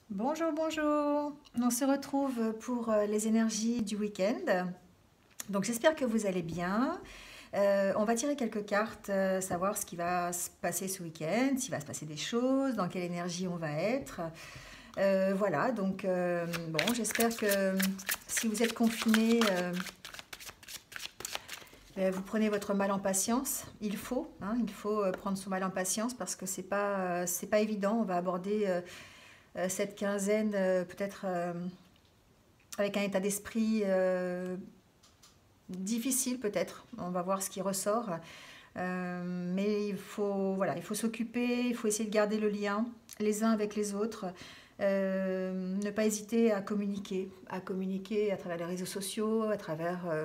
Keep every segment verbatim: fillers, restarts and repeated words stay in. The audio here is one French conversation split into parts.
Bonjour, bonjour. On se retrouve pour euh, les énergies du week-end. Donc j'espère que vous allez bien. Euh, on va tirer quelques cartes, euh, savoir ce qui va se passer ce week-end, s'il va se passer des choses, dans quelle énergie on va être. Euh, voilà, donc euh, bon, j'espère que si vous êtes confiné, euh, euh, vous prenez votre mal en patience. Il faut, hein, il faut euh, prendre son mal en patience parce que c'est pas, euh, c'est pas évident. On va aborder euh, euh, cette quinzaine euh, peut-être euh, avec un état d'esprit euh, difficile peut-être. On va voir ce qui ressort. Euh, mais il faut, voilà, il faut s'occuper, il faut essayer de garder le lien les uns avec les autres. Euh, ne pas hésiter à communiquer, à communiquer à travers les réseaux sociaux, à travers euh,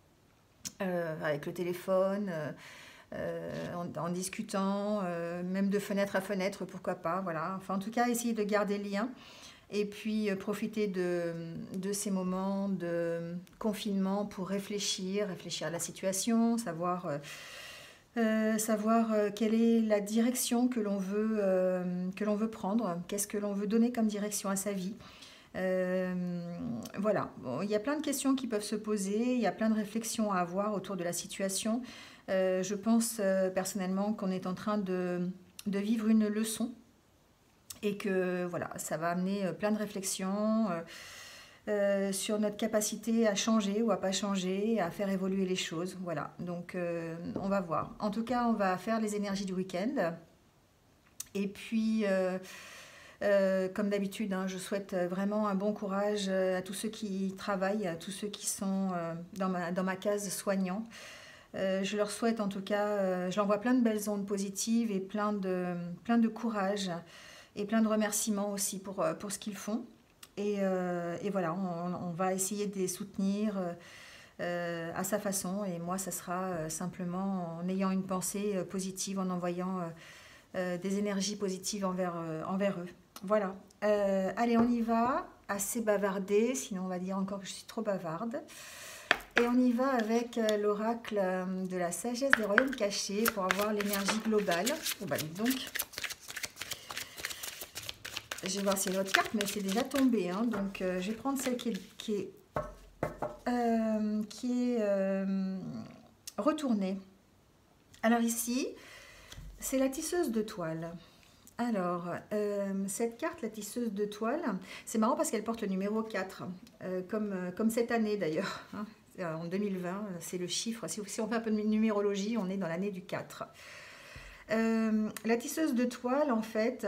euh, avec le téléphone, euh, euh, en, en discutant, euh, même de fenêtre à fenêtre, pourquoi pas. Voilà. Enfin, en tout cas, essayer de garder le lien. Et puis euh, profiter de, de ces moments de confinement pour réfléchir, réfléchir à la situation, savoir, euh, euh, savoir euh, quelle est la direction que l'on veut, euh, que l'on veut prendre, qu'est-ce que l'on veut donner comme direction à sa vie. Euh, voilà, bon, il y a plein de questions qui peuvent se poser, il y a plein de réflexions à avoir autour de la situation. Euh, je pense euh, personnellement qu'on est en train de, de vivre une leçon et que voilà, ça va amener euh, plein de réflexions euh, euh, sur notre capacité à changer ou à pas changer, à faire évoluer les choses. Voilà, donc euh, on va voir. En tout cas, on va faire les énergies du week-end. Et puis, euh, euh, comme d'habitude, hein, je souhaite vraiment un bon courage euh, à tous ceux qui travaillent, à tous ceux qui sont euh, dans ma, dans ma case soignant. Euh, je leur souhaite en tout cas, euh, je leur envoie plein de belles ondes positives et plein de, plein de courage et plein de remerciements aussi pour, euh, pour ce qu'ils font. Et, euh, et voilà, on, on va essayer de les soutenir euh, à sa façon. Et moi, ça sera euh, simplement en ayant une pensée euh, positive, en envoyant euh, euh, des énergies positives envers, euh, envers eux. Voilà. Euh, allez, on y va. Assez bavardé, sinon on va dire encore que je suis trop bavarde. Et on y va avec euh, l'oracle euh, de la sagesse des royaumes cachés pour avoir l'énergie globale. Oh bah dites donc. Je vais voir si y a l'autre carte, mais c'est déjà tombé. Hein, donc euh, je vais prendre celle qui est, qui est, euh, qui est euh, retournée. Alors ici, c'est la tisseuse de toile. Alors, euh, cette carte, la tisseuse de toile, c'est marrant parce qu'elle porte le numéro quatre, euh, comme, euh, comme cette année d'ailleurs. Hein, en deux mille vingt, c'est le chiffre. Si, si on fait un peu de numérologie, on est dans l'année du quatre. Euh, la tisseuse de toile, en fait,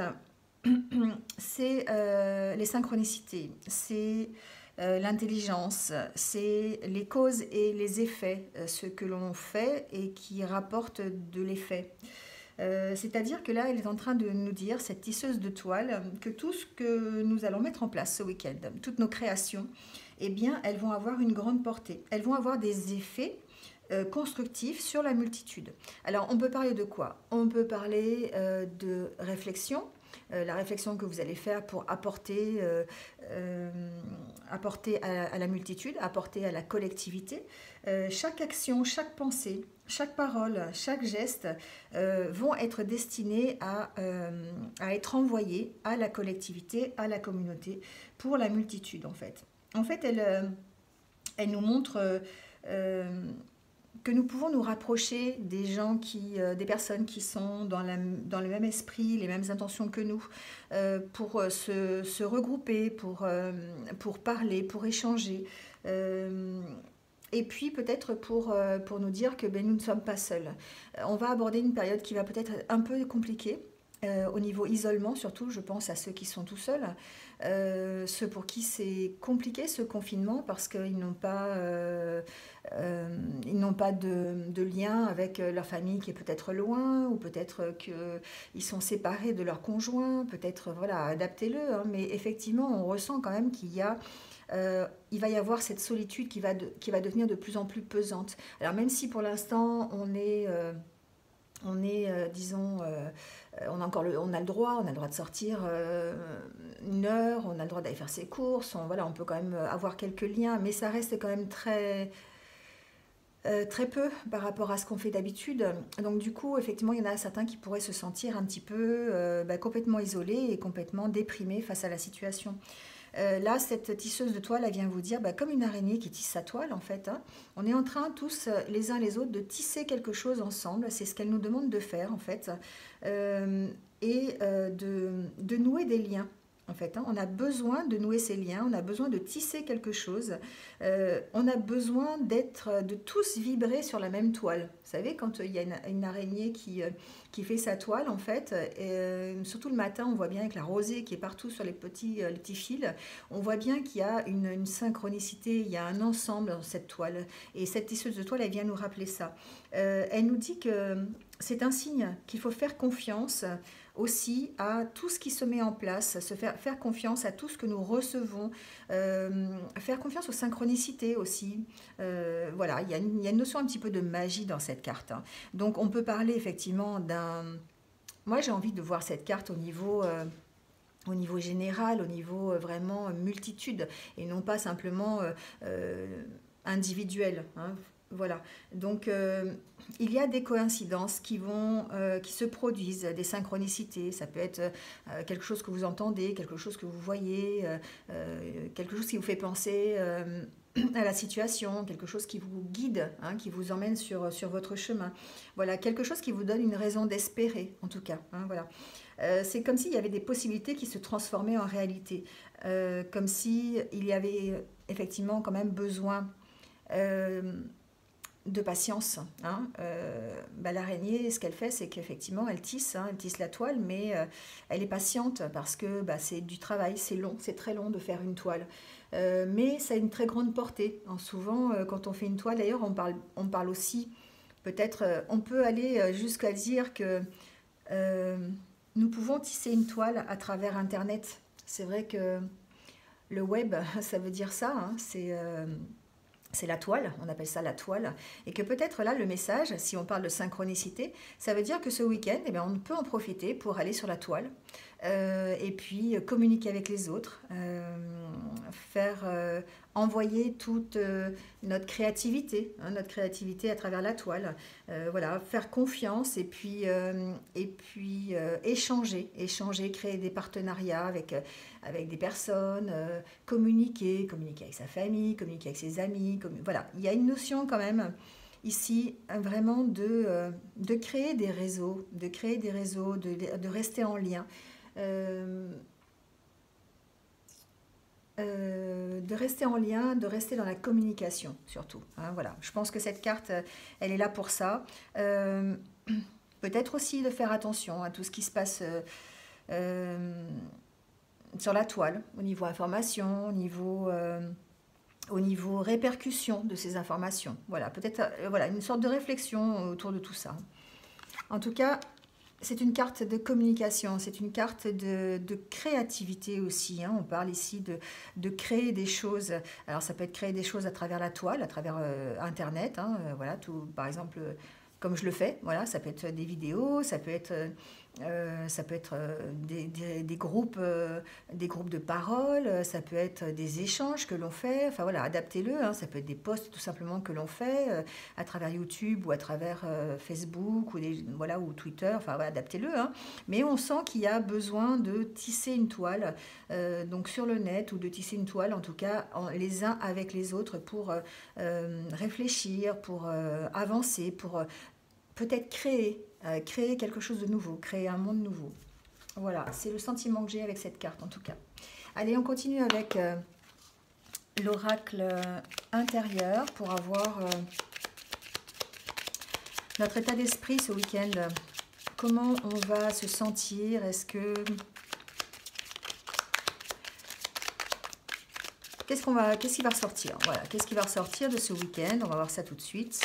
c'est euh, les synchronicités, c'est euh, l'intelligence, c'est les causes et les effets, euh, ce que l'on fait et qui rapporte de l'effet. Euh, C'est-à-dire que là, elle est en train de nous dire, cette tisseuse de toile, que tout ce que nous allons mettre en place ce week-end, toutes nos créations, eh bien, elles vont avoir une grande portée. Elles vont avoir des effets euh, constructifs sur la multitude. Alors, on peut parler de quoi? On peut parler euh, de réflexion, euh, la réflexion que vous allez faire pour apporter, euh, euh, apporter à, à la multitude, apporter à la collectivité. Euh, chaque action, chaque pensée, chaque parole, chaque geste euh, vont être destinés à, euh, à être envoyés à la collectivité, à la communauté, pour la multitude en fait. En fait, elle, euh, elle nous montre euh, euh, que nous pouvons nous rapprocher des gens qui, euh, des personnes qui sont dans, la, dans le même esprit, les mêmes intentions que nous, euh, pour euh, se, se regrouper, pour, euh, pour parler, pour échanger. Euh, et puis peut-être pour, euh, pour nous dire que ben, nous ne sommes pas seuls. Euh, on va aborder une période qui va peut-être être un peu compliquée. Euh, au niveau isolement, surtout, je pense à ceux qui sont tout seuls, euh, ceux pour qui c'est compliqué ce confinement parce qu'ils n'ont pas, euh, euh, ils n'ont pas de, de lien avec leur famille qui est peut-être loin, ou peut-être qu'ils sont séparés de leur conjoint, peut-être, voilà, adaptez-le, hein, mais effectivement, on ressent quand même qu'il y a euh, il va y avoir cette solitude qui va, de, qui va devenir de plus en plus pesante. Alors même si pour l'instant on est, euh, on est euh, disons, euh, on, a encore le, on a le droit, on a le droit de sortir euh, une heure, on a le droit d'aller faire ses courses, on, voilà, on peut quand même avoir quelques liens, mais ça reste quand même très, euh, très peu par rapport à ce qu'on fait d'habitude. Donc du coup, effectivement, il y en a certains qui pourraient se sentir un petit peu euh, bah, complètement isolés et complètement déprimés face à la situation. Euh, là, cette tisseuse de toile, elle vient vous dire, bah, comme une araignée qui tisse sa toile, en fait, hein, on est en train tous, les uns les autres, de tisser quelque chose ensemble. C'est ce qu'elle nous demande de faire, en fait, euh, et euh, de, de nouer des liens. En fait, hein. On a besoin de nouer ces liens, on a besoin de tisser quelque chose, euh, on a besoin d'être, de tous vibrer sur la même toile. Vous savez, quand il y a une, une araignée qui, euh, qui fait sa toile, en fait, et, euh, surtout le matin, on voit bien avec la rosée qui est partout sur les petits, euh, les petits fils, on voit bien qu'il y a une, une synchronicité, il y a un ensemble dans cette toile. Et cette tisseuse de toile, elle vient nous rappeler ça. Euh, elle nous dit que c'est un signe qu'il faut faire confiance aussi à tout ce qui se met en place, se faire, faire confiance à tout ce que nous recevons, euh, faire confiance aux synchronicités aussi. Euh, voilà, il y, a une, il y a une notion un petit peu de magie dans cette carte, hein. Donc on peut parler effectivement d'un... Moi j'ai envie de voir cette carte au niveau... Euh, au niveau général, au niveau euh, vraiment multitude, et non pas simplement euh, euh, individuel, hein. Voilà, donc euh, il y a des coïncidences qui, vont, euh, qui se produisent, des synchronicités. Ça peut être euh, quelque chose que vous entendez, quelque chose que vous voyez, euh, euh, quelque chose qui vous fait penser euh, à la situation, quelque chose qui vous guide, hein, qui vous emmène sur, sur votre chemin. Voilà, quelque chose qui vous donne une raison d'espérer, en tout cas, hein, voilà. Euh, c'est comme s'il y avait des possibilités qui se transformaient en réalité, euh, comme s'il y avait effectivement quand même besoin euh, de patience, hein. Euh, bah, l'araignée, ce qu'elle fait, c'est qu'effectivement, elle tisse, hein, elle tisse la toile, mais euh, elle est patiente parce que bah, c'est du travail, c'est long, c'est très long de faire une toile. Euh, mais ça a une très grande portée, hein. Souvent, euh, quand on fait une toile, d'ailleurs, on parle, on parle aussi, peut-être, euh, on peut aller jusqu'à dire que euh, nous pouvons tisser une toile à travers Internet. C'est vrai que le web, ça veut dire ça, hein, c'est... Euh, c'est la toile, on appelle ça la toile, et que peut-être là, le message, si on parle de synchronicité, ça veut dire que ce week-end, eh bien, on peut en profiter pour aller sur la toile, euh, et puis communiquer avec les autres, euh, faire euh, envoyer toute euh, notre créativité, hein, notre créativité à travers la toile, euh, voilà, faire confiance, et puis, euh, et puis euh, échanger, échanger, créer des partenariats avec... Euh, avec des personnes, euh, communiquer, communiquer avec sa famille, communiquer avec ses amis. Voilà, il y a une notion quand même ici vraiment de, euh, de créer des réseaux, de créer des réseaux, de, de rester en lien, euh, euh, de rester en lien, de rester dans la communication surtout, hein, voilà, je pense que cette carte, elle est là pour ça. Euh, peut-être aussi de faire attention à tout ce qui se passe... Euh, euh, sur la toile, au niveau information, au niveau, euh, au niveau répercussion de ces informations. Voilà, peut-être euh, voilà, une sorte de réflexion autour de tout ça. En tout cas, c'est une carte de communication, c'est une carte de, de créativité aussi, hein. On parle ici de, de créer des choses. Alors ça peut être créer des choses à travers la toile, à travers euh, Internet, hein, euh, voilà, tout, par exemple, euh, comme je le fais, voilà, ça peut être des vidéos, ça peut être... Euh, Euh, ça peut être euh, des, des, des, groupes, euh, des groupes de parole, euh, ça peut être des échanges que l'on fait, enfin voilà, adaptez-le, hein, ça peut être des posts tout simplement que l'on fait euh, à travers YouTube ou à travers euh, Facebook ou, des, voilà, ou Twitter, enfin voilà, adaptez-le, hein. Mais on sent qu'il y a besoin de tisser une toile, euh, donc sur le net, ou de tisser une toile en tout cas en, les uns avec les autres pour euh, réfléchir, pour euh, avancer, pour euh, peut-être créer. Euh, créer quelque chose de nouveau, créer un monde nouveau. Voilà, c'est le sentiment que j'ai avec cette carte en tout cas. Allez, on continue avec euh, l'oracle intérieur pour avoir euh, notre état d'esprit ce week-end. Comment on va se sentir? Est-ce que... Qu'est-ce qu'on va, qu'est-ce qui va ressortir? Voilà, qu'est-ce qui va ressortir de ce week-end? On va voir ça tout de suite.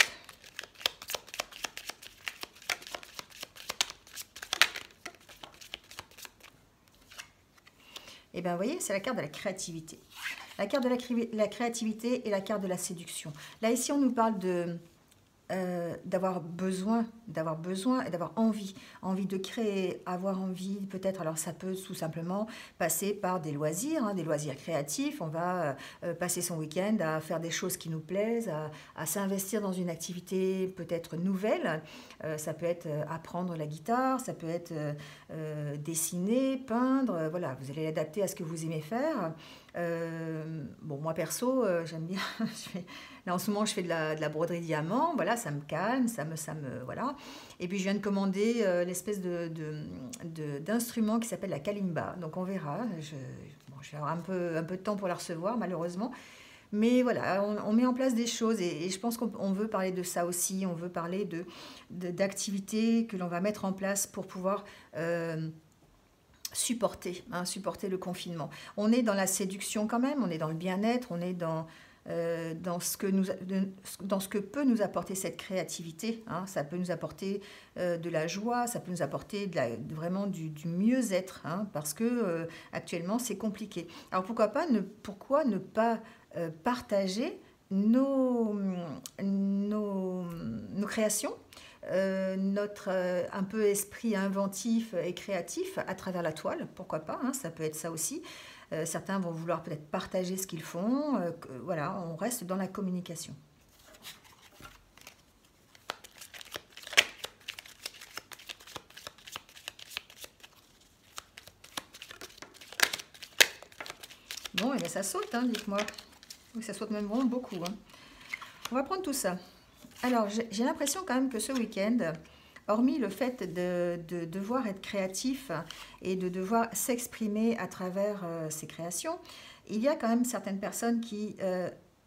Et bien, vous voyez, c'est la carte de la créativité. La carte de la, la créativité et la carte de la séduction. Là, ici, on nous parle de, euh, d'avoir besoin, d'avoir besoin et d'avoir envie, envie de créer, avoir envie peut-être, alors ça peut tout simplement passer par des loisirs, hein, des loisirs créatifs, on va euh, passer son week-end à faire des choses qui nous plaisent, à, à s'investir dans une activité peut-être nouvelle, euh, ça peut être euh, apprendre la guitare, ça peut être euh, euh, dessiner, peindre, euh, voilà, vous allez l'adapter à ce que vous aimez faire. Euh, bon, moi perso, euh, j'aime bien, je fais, là en ce moment je fais de la, de la broderie diamant, voilà, ça me calme, ça me, ça me, voilà. Et puis je viens de commander euh, l'espèce de, de, de- d'instrument qui s'appelle la kalimba, donc on verra, je, bon, je vais avoir un peu, un peu de temps pour la recevoir malheureusement, mais voilà, on, on met en place des choses et, et je pense qu'on on veut parler de ça aussi, on veut parler de, de- d'activités que l'on va mettre en place pour pouvoir... euh, supporter, hein, supporter le confinement. On est dans la séduction quand même, on est dans le bien-être, on est dans, euh, dans, ce que nous, de- dans ce que peut nous apporter cette créativité, hein. Ça peut nous apporter euh, de la joie, ça peut nous apporter de la- de- vraiment du, du mieux-être, hein, parce que euh, actuellement c'est compliqué. Alors pourquoi pas ne, pourquoi ne pas euh, partager nos, nos, nos créations, euh, notre euh, un peu esprit inventif et créatif à travers la toile, pourquoi pas, hein, ça peut être ça aussi. Euh, certains vont vouloir peut-être partager ce qu'ils font, euh, que- voilà, on reste dans la communication. Bon, et bien ça saute, hein, dites-moi. Oui, ça saute même vraiment beaucoup, hein. On va prendre tout ça. Alors, j'ai j'ai l'impression quand même que ce week-end, hormis le fait de, de devoir être créatif et de devoir s'exprimer à travers euh, ses créations, il y a quand même certaines personnes qui, euh,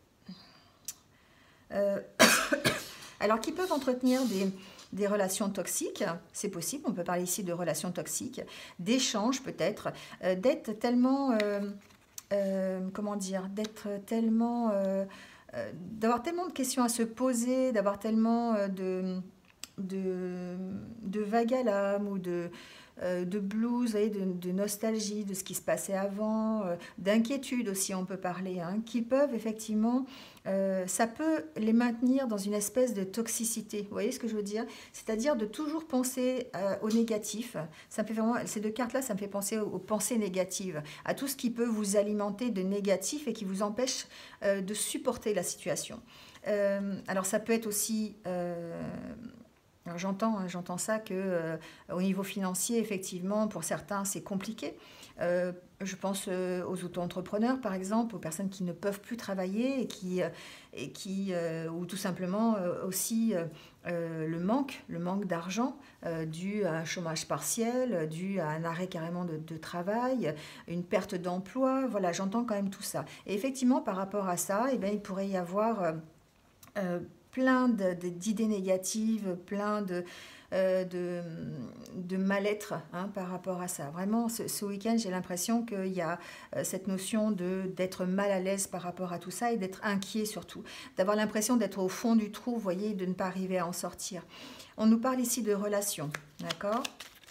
euh, alors, qui peuvent entretenir des, des relations toxiques, c'est possible, on peut parler ici de relations toxiques, d'échanges peut-être, euh, d'être tellement, euh, euh, comment dire, d'être tellement, euh, euh, d'avoir tellement de questions à se poser, d'avoir tellement euh, de, de, de vagues à l'âme ou de, euh, de blues, vous voyez, de, de nostalgie de ce qui se passait avant, euh, d'inquiétude aussi on peut parler, hein, qui peuvent effectivement, euh, ça peut les maintenir dans une espèce de toxicité, vous voyez ce que je veux dire? C'est-à-dire de toujours penser euh, au négatif, ça me fait vraiment, ces deux cartes-là, ça me fait penser aux, aux pensées négatives, à tout ce qui peut vous alimenter de négatif et qui vous empêche euh, de supporter la situation. Euh, alors ça peut être aussi... euh, alors, J'entends, hein, j'entends ça que euh, au niveau financier, effectivement, pour certains, c'est compliqué. Euh, je pense euh, aux auto-entrepreneurs, par exemple, aux personnes qui ne peuvent plus travailler et qui, euh, et qui euh, ou tout simplement euh, aussi euh, euh, le manque, le manque d'argent euh, dû à un chômage partiel, dû à un arrêt carrément de, de travail, une perte d'emploi. Voilà, j'entends quand même tout ça. Et effectivement, par rapport à ça, eh bien, il pourrait y avoir euh, euh, plein de- de- d'idées négatives, plein de, euh, de, de mal-être, hein, par rapport à ça. Vraiment, ce, ce week-end, j'ai l'impression qu'il y a euh, cette notion de d'être mal à l'aise par rapport à tout ça et d'être inquiet surtout, d'avoir l'impression d'être au fond du trou, vous voyez, et de ne pas arriver à en sortir. On nous parle ici de relations, d'accord?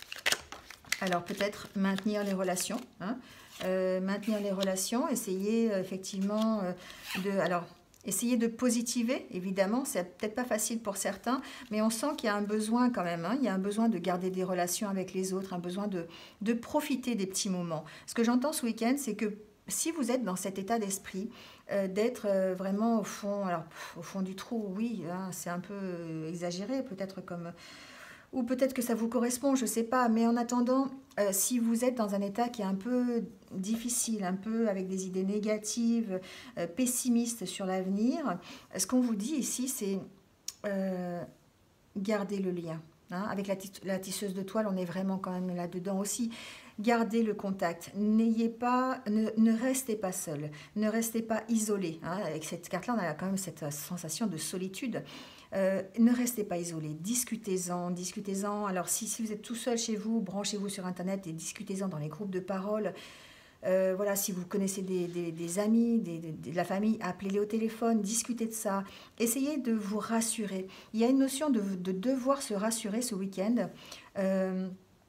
Alors peut-être maintenir les relations, hein, euh, maintenir les relations, essayer euh, effectivement euh, de... Alors, essayer de positiver, évidemment, c'est peut-être pas facile pour certains, mais on sent qu'il y a un besoin quand même, hein, il y a un besoin de garder des relations avec les autres, un besoin de, de profiter des petits moments. Ce que j'entends ce week-end, c'est que si vous êtes dans cet état d'esprit, euh, d'être euh, vraiment au fond, alors pff, au fond du trou, oui, hein, c'est un peu euh, exagéré, peut-être comme ou peut-être que ça vous correspond, je ne sais pas. Mais en attendant, euh, si vous êtes dans un état qui est un peu difficile, un peu avec des idées négatives, euh, pessimistes sur l'avenir, ce qu'on vous dit ici, c'est euh, garder le lien, hein. Avec la, la tisseuse de toile, on est vraiment quand même là-dedans aussi. Gardez le contact. N'ayez pas, ne, ne restez pas seul. Ne restez pas isolé, hein. Avec cette carte-là, on a quand même cette sensation de solitude. Euh, ne restez pas isolé. Discutez-en, discutez-en. Alors, si, si vous êtes tout seul chez vous, branchez-vous sur Internet et discutez-en dans les groupes de parole. Euh, voilà, si vous connaissez des, des, des amis, des, des, de la famille, appelez-les au téléphone, discutez de ça. Essayez de vous rassurer. Il y a une notion de, de devoir se rassurer ce week-end. Euh,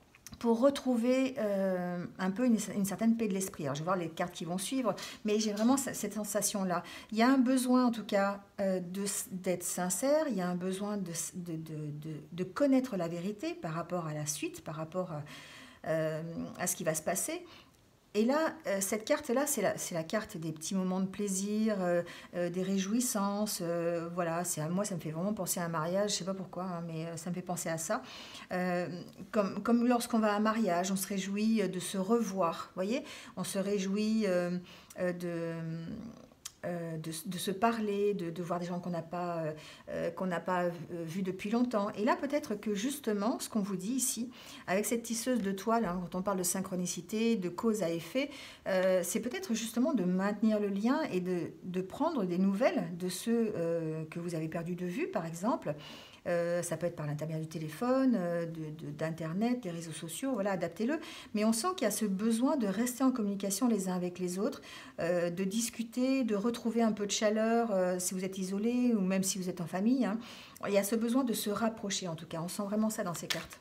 pour retrouver euh, un peu une, une certaine paix de l'esprit. Alors, je vais voir les cartes qui vont suivre, mais j'ai vraiment cette sensation-là. Il y a un besoin, en tout cas, euh, d'être sincère, il y a un besoin de, de, de, de, de connaître la vérité par rapport à la suite, par rapport à, euh, à ce qui va se passer. Et là, euh, cette carte-là, c'est la, la carte des petits moments de plaisir, euh, euh, des réjouissances. Euh, voilà, moi, ça me fait vraiment penser à un mariage. Je ne sais pas pourquoi, hein, mais ça me fait penser à ça. Euh, comme comme lorsqu'on va à un mariage, on se réjouit de se revoir. Vous voyez, on se réjouit euh, de... Euh, de, de se parler, de, de voir des gens qu'on n'a pas, euh, qu'on n'a pas euh, vus depuis longtemps. Et là, peut-être que justement, ce qu'on vous dit ici, avec cette tisseuse de toile, hein, quand on parle de synchronicité, de cause à effet, euh, c'est peut-être justement de maintenir le lien et de, de prendre des nouvelles de ceux euh, que vous avez perdus de vue, par exemple. Euh, ça peut être par l'intermédiaire du téléphone, euh, d'Internet, de, des réseaux sociaux, voilà, adaptez-le. Mais on sent qu'il y a ce besoin de rester en communication les uns avec les autres, euh, de discuter, de retrouver un peu de chaleur euh, si vous êtes isolé ou même si vous êtes en famille. Hein. Il y a ce besoin de se rapprocher en tout cas, on sent vraiment ça dans ces cartes.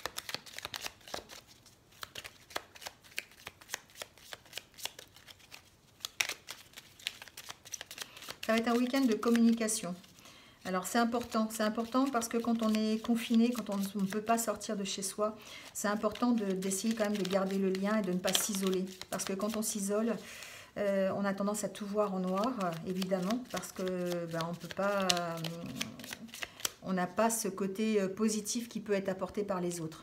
Ça va être un week-end de communication. Alors c'est important, c'est important parce que quand on est confiné, quand on ne peut pas sortir de chez soi, c'est important d'essayer quand même de garder le lien et de ne pas s'isoler. Parce que quand on s'isole, euh, on a tendance à tout voir en noir, évidemment, parce que ben, on peut pas, euh, on n'a pas ce côté positif qui peut être apporté par les autres.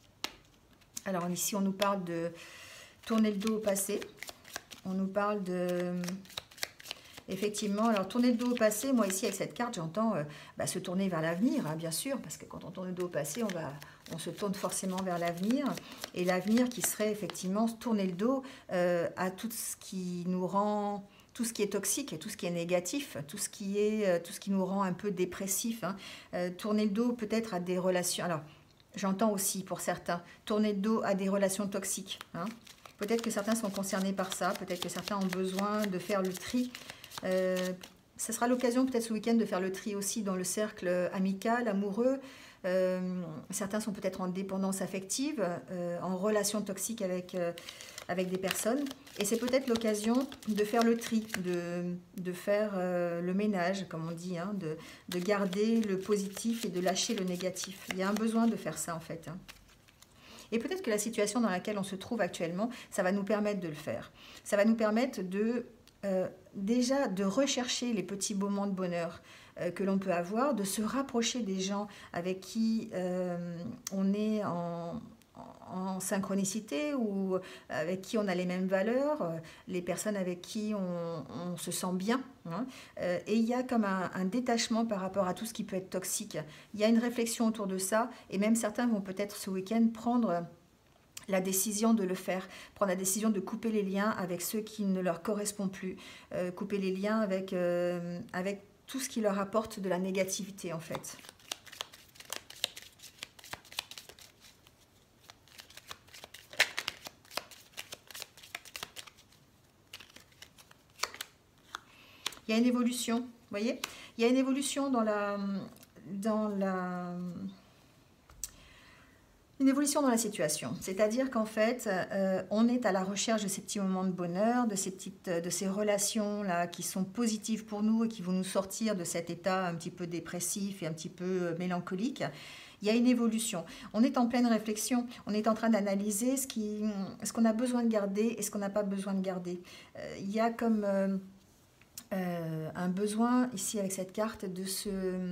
Alors ici on nous parle de tourner le dos au passé, on nous parle de... Effectivement, alors tourner le dos au passé, moi ici avec cette carte, j'entends euh, bah, se tourner vers l'avenir, hein, bien sûr, parce que quand on tourne le dos au passé, on, va, on se tourne forcément vers l'avenir. Et l'avenir qui serait effectivement tourner le dos euh, à tout ce qui nous rend, tout ce qui est toxique, tout ce qui est négatif, tout ce qui, est, euh, tout ce qui nous rend un peu dépressif. Hein. Euh, tourner le dos peut-être à des relations... Alors, j'entends aussi pour certains, tourner le dos à des relations toxiques. Hein. Peut-être que certains sont concernés par ça, peut-être que certains ont besoin de faire le tri. Euh, ça sera l'occasion peut-être ce week-end de faire le tri aussi dans le cercle amical, amoureux. Euh, certains sont peut-être en dépendance affective, euh, en relation toxique avec, euh, avec des personnes. Et c'est peut-être l'occasion de faire le tri, de, de faire euh, le ménage, comme on dit, hein, de, de garder le positif et de lâcher le négatif. Il y a un besoin de faire ça en fait. Hein. Et peut-être que la situation dans laquelle on se trouve actuellement, ça va nous permettre de le faire. Ça va nous permettre de... Euh, déjà de rechercher les petits moments de bonheur euh, que l'on peut avoir, de se rapprocher des gens avec qui euh, on est en, en synchronicité ou avec qui on a les mêmes valeurs, euh, les personnes avec qui on, on se sent bien. Hein. Euh, et il y a comme un, un détachement par rapport à tout ce qui peut être toxique. Il y a une réflexion autour de ça et même certains vont peut-être ce week-end prendre... la décision de le faire, prendre la décision de couper les liens avec ceux qui ne leur correspondent plus, euh, couper les liens avec, euh, avec tout ce qui leur apporte de la négativité en fait. Il y a une évolution, vous voyez? Il y a une évolution dans la... Dans la Une évolution dans la situation, c'est-à-dire qu'en fait, euh, on est à la recherche de ces petits moments de bonheur, de ces, petites, de ces relations-là qui sont positives pour nous et qui vont nous sortir de cet état un petit peu dépressif et un petit peu mélancolique. Il y a une évolution. On est en pleine réflexion, on est en train d'analyser ce qui, ce qu'on a besoin de garder et ce qu'on n'a pas besoin de garder. Euh, il y a comme euh, euh, un besoin, ici avec cette carte, de se...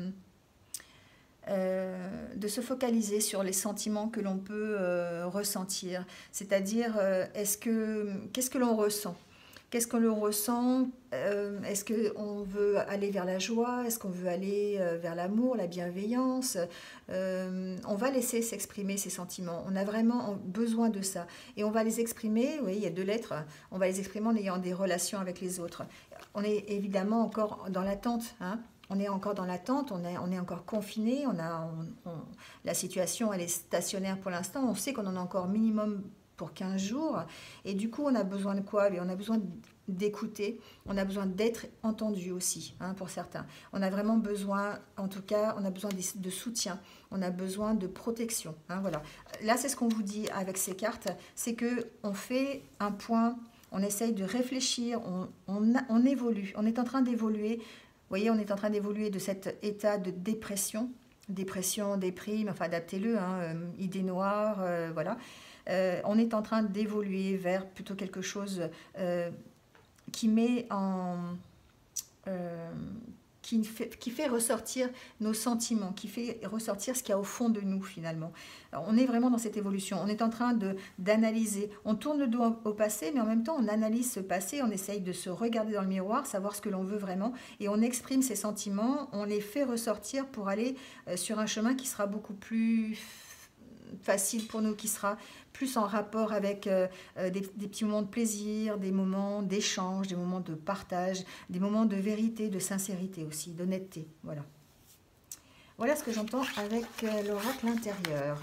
Euh, de se focaliser sur les sentiments que l'on peut euh, ressentir. C'est-à-dire, euh, est-ce que, qu'est-ce que l'on ressent? Qu'est-ce que l'on ressent? euh, Est-ce qu'on veut aller vers la joie? Est-ce qu'on veut aller euh, vers l'amour, la bienveillance? euh, On va laisser s'exprimer ces sentiments. On a vraiment besoin de ça. Et on va les exprimer, oui, il y a deux lettres, on va les exprimer en ayant des relations avec les autres. On est évidemment encore dans l'attente, hein. On est encore dans l'attente, on est, on est encore confiné, on a, on, on, la situation elle est stationnaire pour l'instant, on sait qu'on en a encore minimum pour quinze jours. Et du coup, on a besoin de quoi? On a besoin d'écouter, on a besoin d'être entendu aussi, hein, pour certains. On a vraiment besoin, en tout cas, on a besoin de, de soutien, on a besoin de protection. Hein, voilà. Là, c'est ce qu'on vous dit avec ces cartes, c'est que on fait un point, on essaye de réfléchir, on, on, on évolue, on est en train d'évoluer. Vous voyez, on est en train d'évoluer de cet état de dépression, dépression, déprime, enfin adaptez-le, hein, euh, idée noire, euh, voilà. Euh, on est en train d'évoluer vers plutôt quelque chose euh, qui met en... Euh, qui fait, qui fait ressortir nos sentiments, qui fait ressortir ce qu'il y a au fond de nous finalement. Alors, on est vraiment dans cette évolution, on est en train de d'analyser, on tourne le dos au passé, mais en même temps on analyse ce passé, on essaye de se regarder dans le miroir, savoir ce que l'on veut vraiment, et on exprime ces sentiments, on les fait ressortir pour aller euh, sur un chemin qui sera beaucoup plus facile pour nous, qui sera plus en rapport avec euh, des, des petits moments de plaisir, des moments d'échange, des moments de partage, des moments de vérité, de sincérité aussi, d'honnêteté. Voilà. Voilà ce que j'entends avec euh, l'oracle intérieur.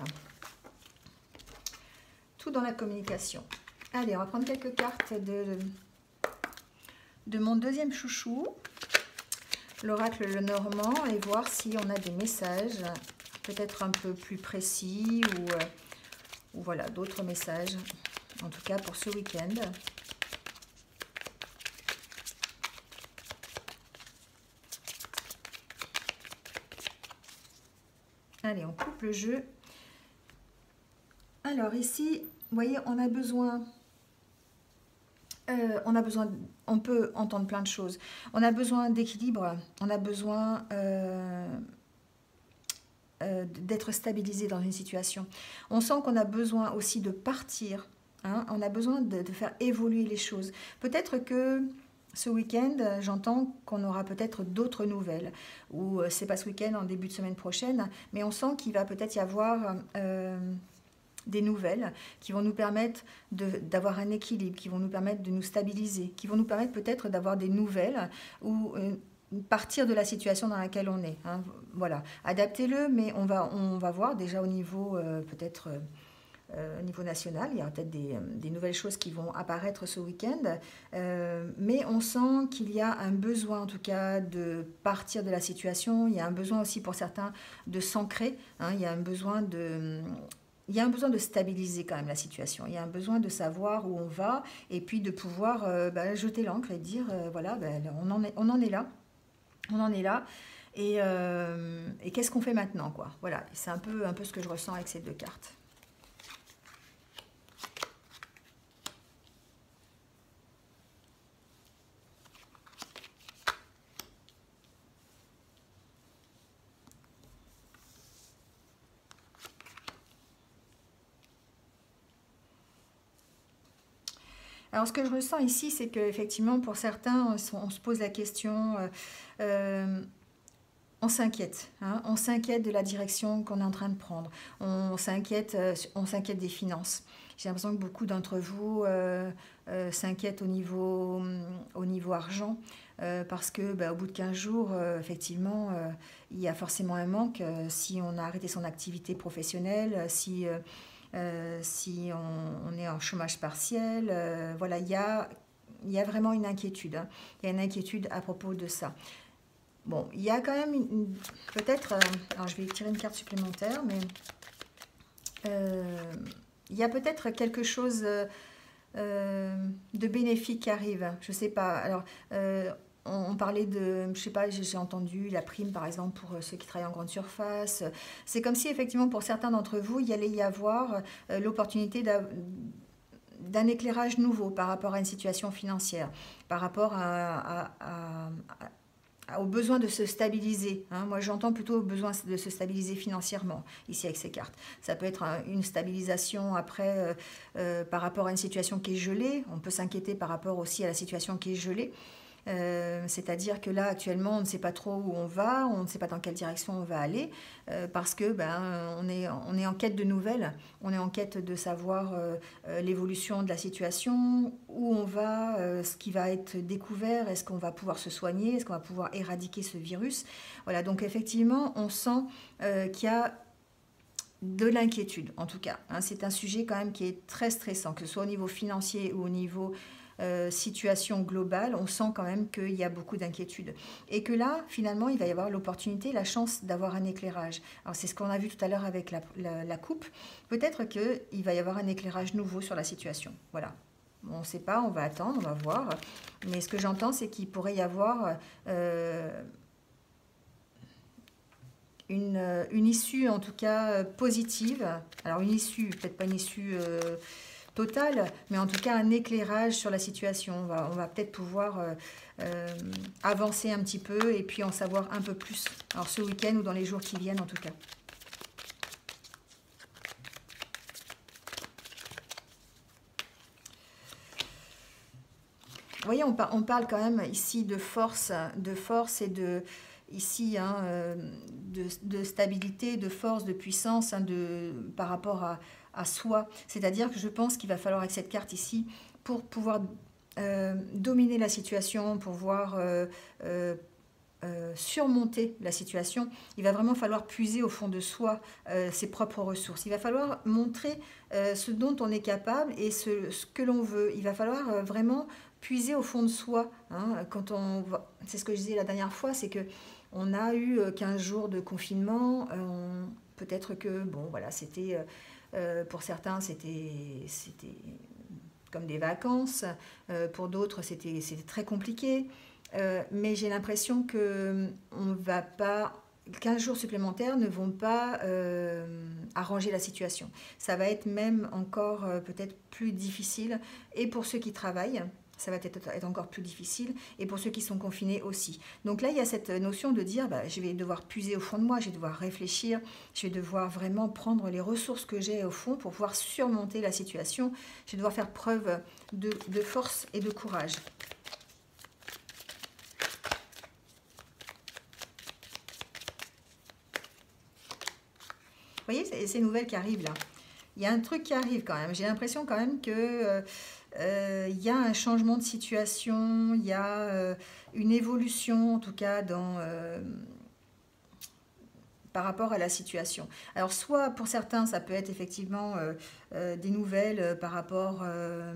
Tout dans la communication. Allez, on va prendre quelques cartes de, de mon deuxième chouchou, l'oracle le Normand, et voir si on a des messages peut-être un peu plus précis ou, euh, ou voilà, d'autres messages, en tout cas pour ce week-end. Allez, on coupe le jeu. Alors ici, vous voyez, on a besoin... Euh, on a besoin, on peut entendre plein de choses. On a besoin d'équilibre, on a besoin... Euh, d'être stabilisé dans une situation. On sent qu'on a besoin aussi de partir, hein, on a besoin de, de faire évoluer les choses. Peut-être que ce week-end, j'entends qu'on aura peut-être d'autres nouvelles, ou c'est pas ce week-end, en début de semaine prochaine, mais on sent qu'il va peut-être y avoir euh, des nouvelles qui vont nous permettre d'avoir un équilibre, qui vont nous permettre de nous stabiliser, qui vont nous permettre peut-être d'avoir des nouvelles ou euh, partir de la situation dans laquelle on est. Hein. Voilà, adaptez-le, mais on va, on va voir déjà au niveau euh, peut-être euh, au niveau national, il y aura peut-être des, des nouvelles choses qui vont apparaître ce week-end, euh, mais on sent qu'il y a un besoin en tout cas de partir de la situation, il y a un besoin aussi pour certains de s'ancrer, hein, il y a un besoin de... Il y a un besoin de stabiliser quand même la situation, il y a un besoin de savoir où on va et puis de pouvoir euh, bah, jeter l'encre et dire euh, voilà, bah, on, en est, on en est là, on en est là et, euh, et qu'est-ce qu'on fait maintenant quoi. Voilà, c'est un peu, un peu ce que je ressens avec ces deux cartes. Alors, ce que je ressens ici, c'est qu'effectivement, pour certains, on, on se pose la question, euh, euh, on s'inquiète, hein, on s'inquiète de la direction qu'on est en train de prendre, on s'inquiète euh, on s'inquiète des finances. J'ai l'impression que beaucoup d'entre vous euh, euh, s'inquiètent au niveau, au niveau argent, euh, parce que bah, au bout de quinze jours, euh, effectivement, euh, il y a forcément un manque. Euh, si on a arrêté son activité professionnelle, si... Euh, Euh, si on, on est en chômage partiel, euh, voilà, il y a, il y a vraiment une inquiétude. Hein. Il y a une inquiétude à propos de ça. Bon, il y a quand même une, une, peut-être, euh, alors je vais tirer une carte supplémentaire, mais euh, il y a peut-être quelque chose euh, de bénéfique qui arrive. Je ne sais pas. Alors, euh, on parlait de, je sais pas, j'ai entendu la prime par exemple pour ceux qui travaillent en grande surface. C'est comme si effectivement pour certains d'entre vous, il y allait y avoir euh, l'opportunité d'un éclairage nouveau par rapport à une situation financière, par rapport à, à, à, à, au besoin de se stabiliser. Hein. Moi j'entends plutôt au besoin de se stabiliser financièrement ici avec ces cartes. Ça peut être une stabilisation après euh, euh, par rapport à une situation qui est gelée. On peut s'inquiéter par rapport aussi à la situation qui est gelée. Euh, c'est-à-dire que là actuellement on ne sait pas trop où on va, on ne sait pas dans quelle direction on va aller euh, parce que ben, on, est, on est en quête de nouvelles, on est en quête de savoir euh, euh, l'évolution de la situation, où on va, euh, ce qui va être découvert, est-ce qu'on va pouvoir se soigner, est-ce qu'on va pouvoir éradiquer ce virus. Voilà, donc effectivement on sent euh, qu'il y a de l'inquiétude, en tout cas. Hein, c'est un sujet quand même qui est très stressant, que ce soit au niveau financier ou au niveau euh, situation globale. On sent quand même qu'il y a beaucoup d'inquiétude. Et que là, finalement, il va y avoir l'opportunité, la chance d'avoir un éclairage. Alors, c'est ce qu'on a vu tout à l'heure avec la, la, la coupe. Peut-être qu'il va y avoir un éclairage nouveau sur la situation. Voilà. On ne sait pas, on va attendre, on va voir. Mais ce que j'entends, c'est qu'il pourrait y avoir euh, une, une issue, en tout cas, positive. Alors, une issue, peut-être pas une issue euh, totale, mais en tout cas, un éclairage sur la situation. On va, on va peut-être pouvoir euh, euh, avancer un petit peu et puis en savoir un peu plus. Alors, ce week-end ou dans les jours qui viennent, en tout cas. Vous voyez, on, par, on parle quand même ici de force, de force et de, ici, hein, euh, de, de stabilité, de force, de puissance, hein, de, par rapport à, à soi. C'est-à-dire que je pense qu'il va falloir avec cette carte ici, pour pouvoir euh, dominer la situation, pour pouvoir euh, euh, euh, surmonter la situation, il va vraiment falloir puiser au fond de soi euh, ses propres ressources. Il va falloir montrer euh, ce dont on est capable et ce, ce que l'on veut. Il va falloir euh, vraiment puiser au fond de soi. Hein, quand on c'est ce que je disais la dernière fois, c'est que on a eu quinze jours de confinement. Euh, Peut-être que bon, voilà, c'était euh, pour certains, c'était c'était comme des vacances. Euh, pour d'autres, c'était c'était très compliqué. Euh, mais j'ai l'impression que on va pas. quinze jours supplémentaires ne vont pas euh, arranger la situation. Ça va être même encore euh, peut-être plus difficile. Et pour ceux qui travaillent, ça va être, être encore plus difficile. Et pour ceux qui sont confinés aussi. Donc là, il y a cette notion de dire, bah, je vais devoir puiser au fond de moi, je vais devoir réfléchir, je vais devoir vraiment prendre les ressources que j'ai au fond pour pouvoir surmonter la situation. Je vais devoir faire preuve de, de force et de courage. Vous voyez ces nouvelles qui arrivent là. Il y a un truc qui arrive quand même. J'ai l'impression quand même que euh, euh, il y a un changement de situation, il y a euh, une évolution en tout cas dans euh, par rapport à la situation. Alors soit pour certains ça peut être effectivement euh, euh, des nouvelles euh, par rapport euh,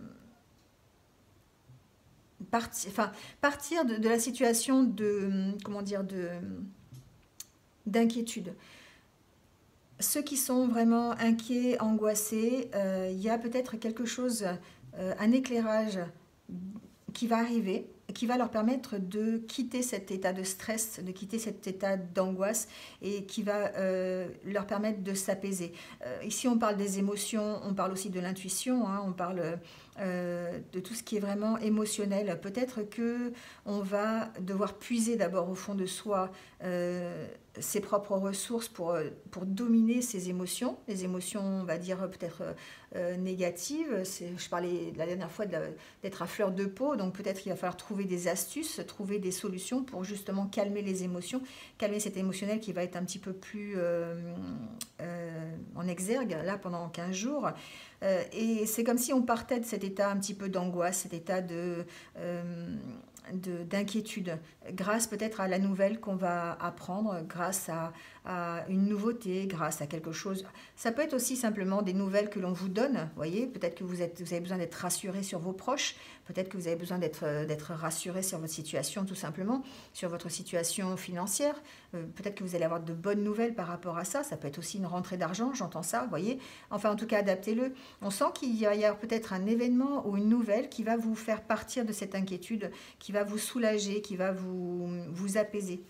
parti, enfin, partir de, de la situation de comment dire de d'inquiétude. Ceux qui sont vraiment inquiets, angoissés, euh, il y a peut-être quelque chose, euh, un éclairage qui va arriver, qui va leur permettre de quitter cet état de stress, de quitter cet état d'angoisse et qui va euh, leur permettre de s'apaiser. Euh, ici, on parle des émotions, on parle aussi de l'intuition, hein, on parle euh, de tout ce qui est vraiment émotionnel. Peut-être que on va devoir puiser d'abord au fond de soi euh, ses propres ressources pour, pour dominer ses émotions. Les émotions, on va dire, peut-être euh, négatives. Je parlais la dernière fois d'être à fleur de peau, donc peut-être qu'il va falloir trouver des astuces, trouver des solutions pour justement calmer les émotions, calmer cet émotionnel qui va être un petit peu plus euh, euh, en exergue, là, pendant quinze jours. Euh, et c'est comme si on partait de cet état un petit peu d'angoisse, cet état de... Euh, d'inquiétude, grâce peut-être à la nouvelle qu'on va apprendre, grâce à, à une nouveauté, grâce à quelque chose. Ça peut être aussi simplement des nouvelles que l'on vous donne, vous voyez, peut-être que vous, êtes, vous avez besoin d'être rassuré sur vos proches, peut-être que vous avez besoin d'être d'être rassuré sur votre situation tout simplement, sur votre situation financière, euh, peut-être que vous allez avoir de bonnes nouvelles par rapport à ça, ça peut être aussi une rentrée d'argent, j'entends ça, vous voyez, enfin en tout cas adaptez-le. On sent qu'il y a, y a peut-être un événement ou une nouvelle qui va vous faire partir de cette inquiétude, qui va vous soulager, qui va vous, vous apaiser.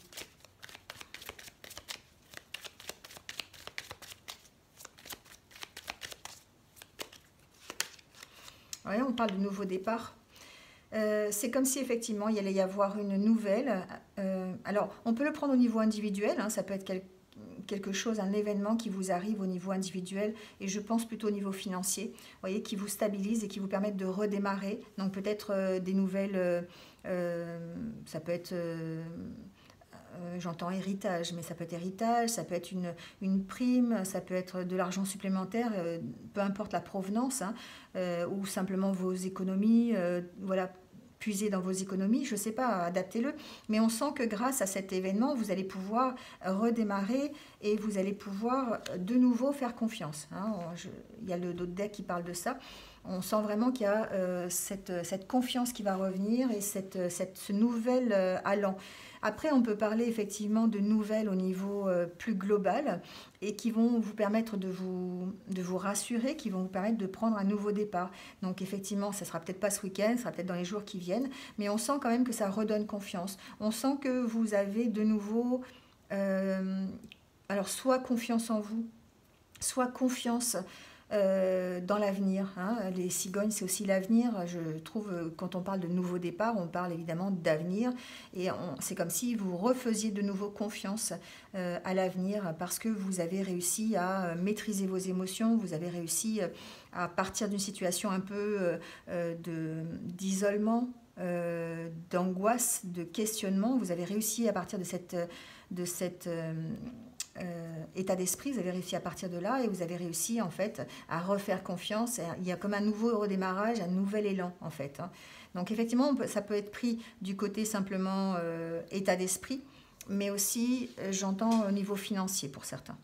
Ouais, on parle de nouveau départ. Euh, c'est comme si effectivement il allait y avoir une nouvelle. Euh, alors, on peut le prendre au niveau individuel, hein, ça peut être quel, quelque chose, un événement qui vous arrive au niveau individuel, et je pense plutôt au niveau financier, vous voyez, qui vous stabilise et qui vous permettent de redémarrer. Donc peut-être euh, des nouvelles, euh, euh, ça peut être... Euh, Euh, j'entends héritage, mais ça peut être héritage, ça peut être une, une prime, ça peut être de l'argent supplémentaire, euh, peu importe la provenance, hein, euh, ou simplement vos économies, euh, voilà, puiser dans vos économies, je ne sais pas, adaptez-le. Mais on sent que grâce à cet événement, vous allez pouvoir redémarrer et vous allez pouvoir de nouveau faire confiance. Hein. Je, il y a le d'autres deck qui parle de ça. On sent vraiment qu'il y a euh, cette, cette confiance qui va revenir et cette, cette, ce nouvel euh, allant. Après, on peut parler effectivement de nouvelles au niveau euh, plus global et qui vont vous permettre de vous, de vous rassurer, qui vont vous permettre de prendre un nouveau départ. Donc effectivement, ça ne sera peut-être pas ce week-end, ça sera peut-être dans les jours qui viennent, mais on sent quand même que ça redonne confiance. On sent que vous avez de nouveau, euh, alors soit confiance en vous, soit confiance Euh, dans l'avenir. Hein. Les cigognes, c'est aussi l'avenir. Je trouve, quand on parle de nouveau départ, on parle évidemment d'avenir. Et c'est comme si vous refaisiez de nouveau confiance euh, à l'avenir parce que vous avez réussi à maîtriser vos émotions, vous avez réussi à partir d'une situation un peu euh, de, d'isolement, euh, d'angoisse, de questionnement. Vous avez réussi à partir de cette... De cette euh, Euh, état d'esprit, vous avez réussi à partir de là et vous avez réussi en fait à refaire confiance. Il y a comme un nouveau redémarrage, un nouvel élan en fait. Hein. Donc effectivement, on peut, ça peut être pris du côté simplement euh, état d'esprit, mais aussi euh, j'entends au niveau financier pour certains.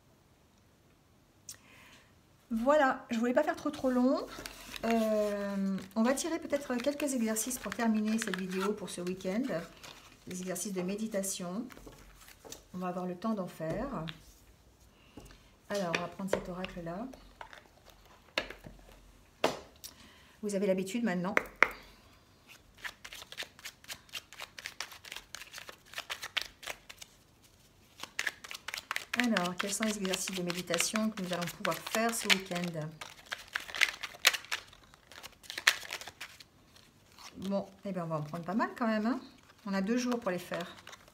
Voilà, je ne voulais pas faire trop trop long. Euh, on va tirer peut-être quelques exercices pour terminer cette vidéo pour ce week-end. Des exercices de méditation. On va avoir le temps d'en faire. Alors, on va prendre cet oracle-là. Vous avez l'habitude maintenant. Alors, quels sont les exercices de méditation que nous allons pouvoir faire ce week-end? Bon, eh bien, on va en prendre pas mal quand même. Hein. On a deux jours pour les faire.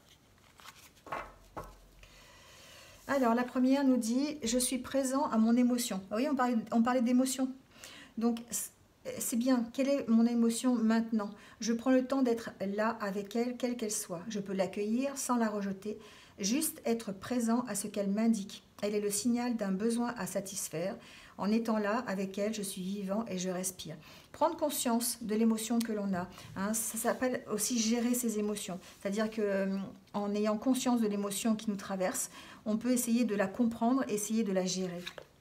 Alors, la première nous dit « Je suis présent à mon émotion ». Oui, on parlait, on parlait d'émotion. Donc, c'est bien. Quelle est mon émotion maintenant? Je prends le temps d'être là avec elle, quelle qu'elle soit. Je peux l'accueillir sans la rejeter. Juste être présent à ce qu'elle m'indique. Elle est le signal d'un besoin à satisfaire. En étant là avec elle, je suis vivant et je respire. Prendre conscience de l'émotion que l'on a. Hein, ça s'appelle aussi gérer ses émotions. C'est-à-dire qu'en ayant conscience de l'émotion qui nous traverse, on peut essayer de la comprendre, essayer de la gérer.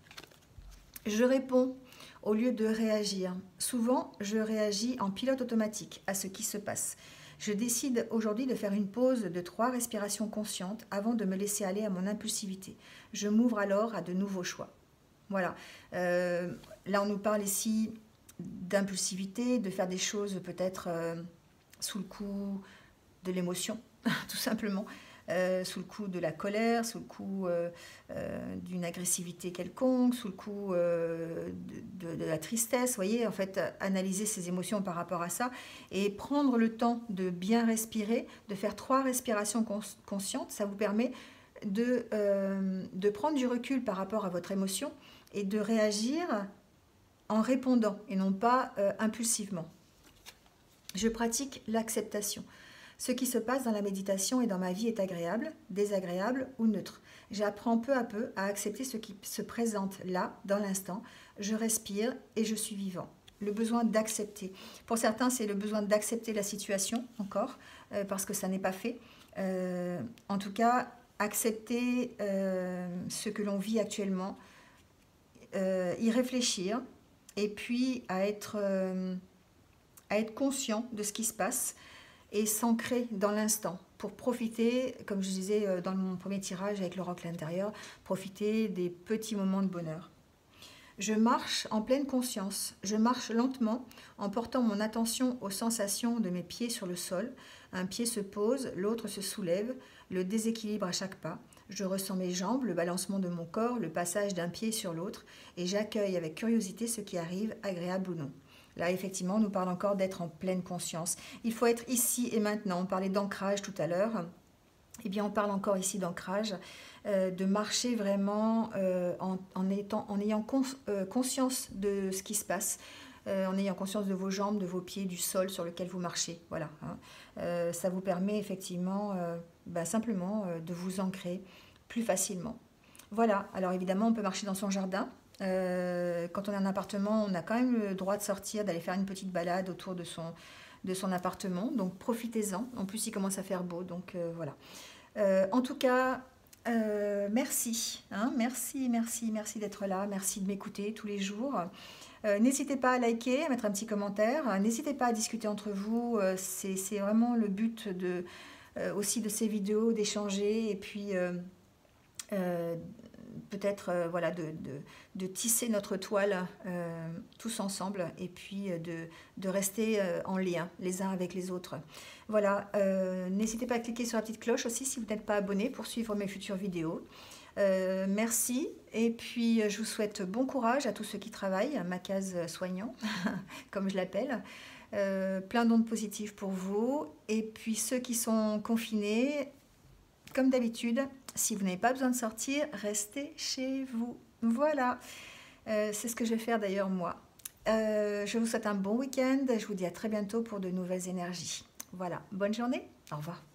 Je réponds au lieu de réagir. Souvent, je réagis en pilote automatique à ce qui se passe. Je décide aujourd'hui de faire une pause de trois respirations conscientes avant de me laisser aller à mon impulsivité. Je m'ouvre alors à de nouveaux choix. Voilà. Euh, là, on nous parle ici d'impulsivité, de faire des choses peut-être euh, sous le coup de l'émotion, tout simplement. Euh, sous le coup de la colère, sous le coup euh, euh, d'une agressivité quelconque, sous le coup euh, de, de, de la tristesse. Vous voyez, en fait, analyser ses émotions par rapport à ça et prendre le temps de bien respirer, de faire trois respirations cons conscientes, ça vous permet de, euh, de prendre du recul par rapport à votre émotion et de réagir en répondant et non pas euh, impulsivement. Je pratique l'acceptation. Ce qui se passe dans la méditation et dans ma vie est agréable, désagréable ou neutre. J'apprends peu à peu à accepter ce qui se présente là, dans l'instant. Je respire et je suis vivant. Le besoin d'accepter. Pour certains, c'est le besoin d'accepter la situation encore, euh, parce que ça n'est pas fait. Euh, en tout cas, accepter euh, ce que l'on vit actuellement, euh, y réfléchir, et puis à être, euh, à être conscient de ce qui se passe, et s'ancrer dans l'instant pour profiter, comme je disais dans mon premier tirage avec l'oracle intérieur, profiter des petits moments de bonheur. Je marche en pleine conscience, je marche lentement en portant mon attention aux sensations de mes pieds sur le sol. Un pied se pose, l'autre se soulève, le déséquilibre à chaque pas. Je ressens mes jambes, le balancement de mon corps, le passage d'un pied sur l'autre et j'accueille avec curiosité ce qui arrive, agréable ou non. Là, effectivement, on nous parle encore d'être en pleine conscience. Il faut être ici et maintenant. On parlait d'ancrage tout à l'heure. Eh bien, on parle encore ici d'ancrage, euh, de marcher vraiment euh, en, en, étant, en ayant cons, euh, conscience de ce qui se passe, euh, en ayant conscience de vos jambes, de vos pieds, du sol sur lequel vous marchez. Voilà. Hein. Euh, ça vous permet effectivement, euh, bah, simplement, euh, de vous ancrer plus facilement. Voilà. Alors, évidemment, on peut marcher dans son jardin. Euh, quand on a un appartement, on a quand même le droit de sortir, d'aller faire une petite balade autour de son, de son appartement. Donc profitez-en. En plus, il commence à faire beau. Donc euh, voilà. Euh, en tout cas, euh, merci. Hein, merci, merci, merci d'être là. Merci de m'écouter tous les jours. Euh, N'hésitez pas à liker, à mettre un petit commentaire. N'hésitez pas à discuter entre vous. Euh, C'est c'est vraiment le but de, euh, aussi de ces vidéos, d'échanger et puis euh, euh, peut-être euh, voilà, de, de, de tisser notre toile euh, tous ensemble et puis euh, de, de rester euh, en lien les uns avec les autres. Voilà, euh, n'hésitez pas à cliquer sur la petite cloche aussi si vous n'êtes pas abonné pour suivre mes futures vidéos. Euh, merci et puis je vous souhaite bon courage à tous ceux qui travaillent, ma case soignant comme je l'appelle. Euh, plein d'ondes positives pour vous et puis ceux qui sont confinés, comme d'habitude, si vous n'avez pas besoin de sortir, restez chez vous. Voilà, euh, c'est ce que je vais faire d'ailleurs moi. Euh, je vous souhaite un bon week-end, je vous dis à très bientôt pour de nouvelles énergies. Voilà, bonne journée, au revoir.